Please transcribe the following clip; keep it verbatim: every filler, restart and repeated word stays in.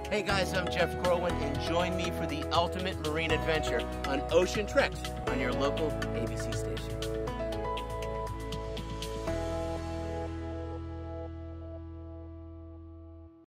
Hey guys, I'm Jeff Corwin, and join me for the ultimate marine adventure on Ocean Treks on your local A B C station.